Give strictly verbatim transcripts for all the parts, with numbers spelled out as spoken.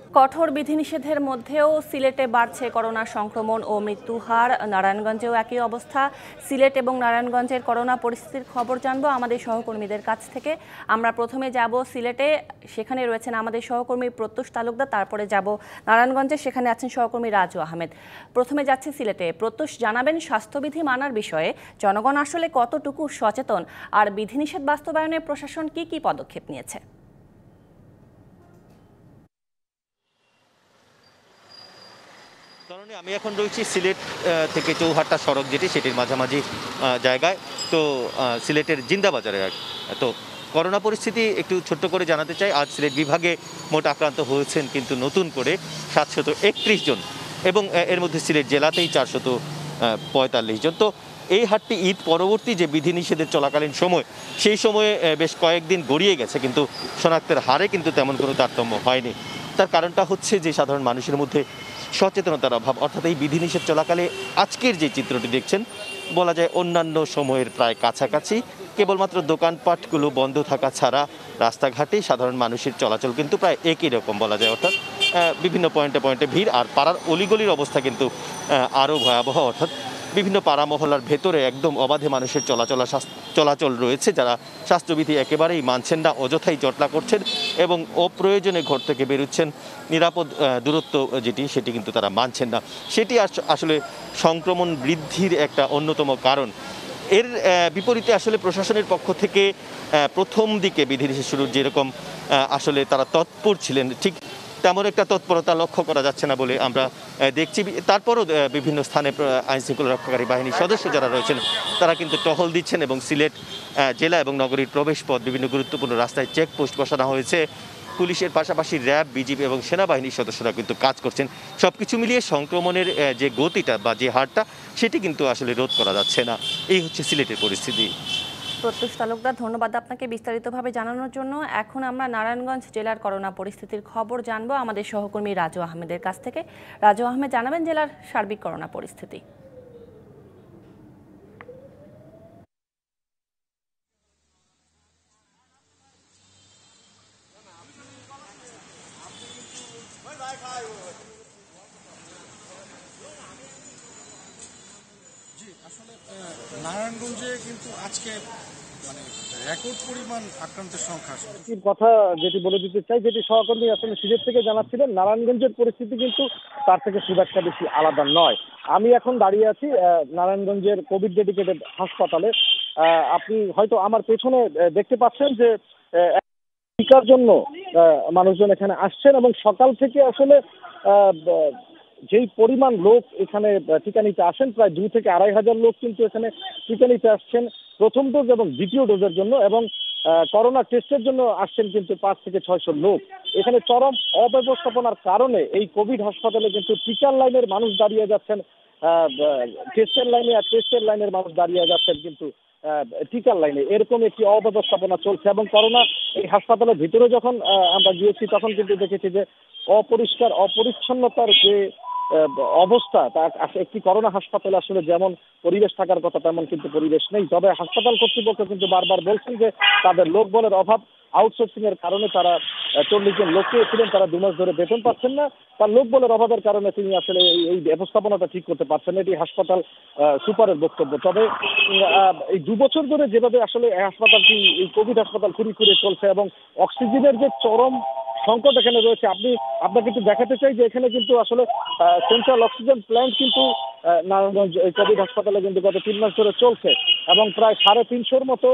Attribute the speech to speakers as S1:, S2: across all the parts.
S1: কঠোর বিধিনিষেধের মধ্যেও সিলেটে বাড়ছে করোনা সংক্রমণ ও মৃত্যুর হার। নারায়ণগঞ্জেও একই অবস্থা। সিলেট এবং নারায়ণগঞ্জের করোনা পরিস্থিতির খবর জানবো আমাদের সহকর্মীদের কাছ থেকে। আমরা প্রথমে যাব সিলেটে, সেখানে রয়েছেন আমাদের সহকর্মী প্রত্যুষ তালুকদার। তারপরে যাব নারায়ণগঞ্জে, সেখানে আছেন সহকর্মী রাজু আহমেদ। প্রথমে যাচ্ছে সিলেটে। প্রত্যুষ, জানাবেন স্বাস্থ্যবিধি মানার বিষয়ে জনগণ আসলে কতটুকু সচেতন, আর বিধিনিষেধ বাস্তবায়নে প্রশাসন কি কি পদক্ষেপ নিয়েছে?
S2: কারণে আমি এখন রয়েছি সিলেট থেকে চৌহাট্টা সড়ক যেটি, সেটির মাঝামাঝি জায়গায়। তো সিলেটের জিন্দাবাজারে। তো করোনা পরিস্থিতি একটু ছোট্ট করে জানাতে চাই। আজ সিলেট বিভাগে মোট আক্রান্ত হয়েছেন কিন্তু নতুন করে সাতশত একত্রিশ জন, এবং এর মধ্যে সিলেট জেলাতেই চারশত পঁয়তাল্লিশ জন। তো এই হারটি ঈদ পরবর্তী যে বিধিনিষেধের চলাকালীন সময়, সেই সময়ে বেশ কয়েকদিন গড়িয়ে গেছে, কিন্তু শনাক্তের হারে কিন্তু তেমন কোনো তারতম্য হয়নি। তার কারণটা হচ্ছে যে সাধারণ মানুষের মধ্যে সচেতনতার অভাব। অর্থাৎ এই বিধিনিষেধ চলাকালে আজকের যে চিত্রটি দেখছেন, বলা যায় অন্যান্য সময়ের প্রায় কাছাকাছি। কেবলমাত্র দোকানপাটগুলো বন্ধ থাকা ছাড়া রাস্তাঘাটে সাধারণ মানুষের চলাচল কিন্তু প্রায় একই রকম বলা যায়। অর্থাৎ বিভিন্ন পয়েন্টে পয়েন্টে ভিড়, আর পাড়ার অলিগলির অবস্থা কিন্তু আরও ভয়াবহ। অর্থাৎ বিভিন্ন পাড়া মহল্লার ভেতরে একদম অবাধে মানুষের চলাচল চলাচল রয়েছে, যারা স্বাস্থ্যবিধি একেবারেই মানছেন না, অযথাই জটলা করছেন এবং অপ্রয়োজনে ঘর থেকে বেরোচ্ছেন। নিরাপদ দূরত্ব যেটি, সেটি কিন্তু তারা মানছেন না। সেটি আসলে সংক্রমণ বৃদ্ধির একটা অন্যতম কারণ। এর বিপরীতে আসলে প্রশাসনের পক্ষ থেকে প্রথম দিকে বিধিনিষেধ শুরুর যেরকম আসলে তারা তৎপর ছিলেন, ঠিক তেমন একটা তৎপরতা লক্ষ্য করা যাচ্ছে না বলে আমরা দেখছি। তারপরও বিভিন্ন স্থানে আইনশৃঙ্খলা রক্ষাকারী বাহিনীর সদস্য যারা রয়েছেন, তারা কিন্তু টহল দিচ্ছেন এবং সিলেট জেলা এবং নগরীর প্রবেশপথ বিভিন্ন গুরুত্বপূর্ণ রাস্তায় চেকপোস্ট বসানো হয়েছে। পুলিশের পাশাপাশি র্যাব, বিজিবি এবং সেনাবাহিনীর সদস্যরা কিন্তু কাজ করছেন। সব কিছু মিলিয়ে সংক্রমণের যে গতিটা বা যে হারটা, সেটি কিন্তু আসলে রোধ করা যাচ্ছে না। এই হচ্ছে সিলেটের পরিস্থিতি।
S1: প্রত্যুষ তালুকদার, ধন্যবাদ আপনাকে বিস্তারিতভাবে জানানোর জন্য। এখন আমরা নারায়ণগঞ্জ জেলার করোনা পরিস্থিতির খবর জানবো আমাদের সহকর্মী রাজু আহমেদের কাছ থেকে। রাজু আহমেদ, জানাবেন জেলার সার্বিক করোনা পরিস্থিতি।
S3: জি, আসলে নারায়ণগঞ্জে কিন্তু আজকে মানে রেকর্ড পরিমাণ আক্রান্তের সংখ্যা।
S4: কথা যেটি বলে দিতে চাই, যেটি সহকর্মী আসলে সিলেট থেকে জানাচ্ছিলেন, নারায়ণগঞ্জের পরিস্থিতি কিন্তু তার থেকে খুব একটা বেশি আলাদা নয়। আমি এখন দাঁড়িয়ে আছি নারায়ণগঞ্জের কোভিড ডেডিকেটেড হাসপাতালে। আপনি হয়তো আমার পেছনে দেখতে পাচ্ছেন যে টিকার জন্য মানুষজন এখানে আসছেন, এবং সকাল থেকে আসলে যেই পরিমাণ লোক এখানে টিকা নিতে আসেন, প্রায় দুই থেকে আড়াই হাজার লোক কিন্তু এখানে টিকা নিতে আসছেন প্রথম ডোজ এবং দ্বিতীয় ডোজের জন্য, এবং করোনা টেস্টের জন্য আসছেন কিন্তু পাঁচ থেকে ছয়শো লোক। এখানে চরম অব্যবস্থাপনার কারণে এই কোভিড হাসপাতালে কিন্তু টিকার লাইনের মানুষ দাঁড়িয়ে যাচ্ছেন টেস্টের লাইনে, আর টেস্টের লাইনের মানুষ দাঁড়িয়ে যাচ্ছেন কিন্তু টিকার লাইনে। এরকম একটি অব্যবস্থাপনা চলছে, এবং করোনা এই হাসপাতালের ভিতরে যখন আমরা গিয়েছি, তখন কিন্তু দেখেছি যে অপরিষ্কার অপরিচ্ছন্নতার যে অবস্থা, তার একটি করোনা হাসপাতালে আসলে যেমন পরিবেশ থাকার কথা, তেমন কিন্তু পরিবেশ নেই। তবে হাসপাতাল কর্তৃপক্ষ কিন্তু বারবার বলছেন যে তাদের লোকবলের অভাব, আউটসোর্সিং এর কারণে তারা চল্লিশ জন লোক পেয়েছিলেন, তারা দু মাস ধরে বেতন পাচ্ছেন না। তার লোকবলের অভাবের কারণে তিনি আসলে এই ব্যবস্থাপনাটা ঠিক করতে পারছেন না, এটি হাসপাতাল সুপারের বক্তব্য। তবে এই দু বছর ধরে যেভাবে আসলে এই হাসপাতালটি, এই কোভিড হাসপাতাল ঘুরে ঘুরে চলছে, এবং অক্সিজেনের যে চরম সংকট এখানে রয়েছে, আপনি আপনাকে একটু দেখাতে চাই যে এখানে কিন্তু আসলে সেন্ট্রাল অক্সিজেন প্ল্যান্ট কিন্তু নারায়ণগঞ্জ এই কোভিড হাসপাতালে কিন্তু গত তিন মাস ধরে চলছে, এবং প্রায় সাড়ে তিনশোর মতো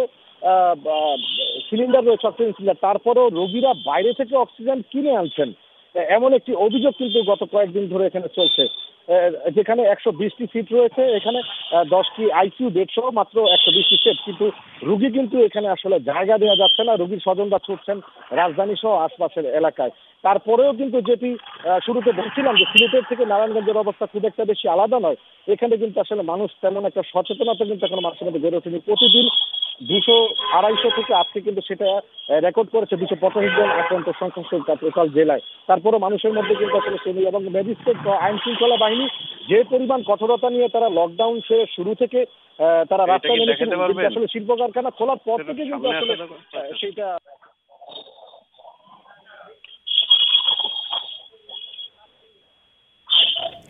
S4: সিলিন্ডার রয়েছে, অক্সিজেন সিলিন্ডার। তারপরেও রোগীরা বাইরে থেকে অক্সিজেন কিনে আনছেন, এমন একটি অভিযোগ কিন্তু গত কয়েকদিন ধরে এখানে চলছে। যেখানে একশো বিশটি সিট রয়েছে, এখানে দশটি আইসিইউ বেড সহ মাত্র একশো বিশটি সেট, কিন্তু রুগী কিন্তু এখানে আসলে জায়গা দেওয়া যাচ্ছে না। রুগীর স্বজনরা ছুটছেন রাজধানী সহ আশপাশের এলাকায়। তারপরেও কিন্তু যেটি শুরুতে বলছিলাম যে সিলেটের থেকে নারায়ণগঞ্জের অবস্থা খুব একটা বেশি আলাদা নয়। এখানে কিন্তু আসলে মানুষ তেমন একটা সচেতনতা কিন্তু এখন মানুষের মধ্যে বেড়ে ওঠেনি। প্রতিদিন দুশো আড়াইশো থেকে আজকে কিন্তু সেটা রেকর্ড করেছে দুশো পঁচাশি জন আক্রান্ত সংখ্যা টোটাল জেলায়। তারপরে মানুষের মধ্যে কিন্তু আসলে সেমি, এবং ম্যাজিস্ট্রেট আইন শৃঙ্খলা বাহিনী যে পরিমাণ কঠোরতা নিয়ে তারা লকডাউন সে শুরু থেকে তারা রাস্তায় নেমেছেন, আসলে শিল্প কারখানা খোলার পর থেকে কিন্তু আসলে সেটা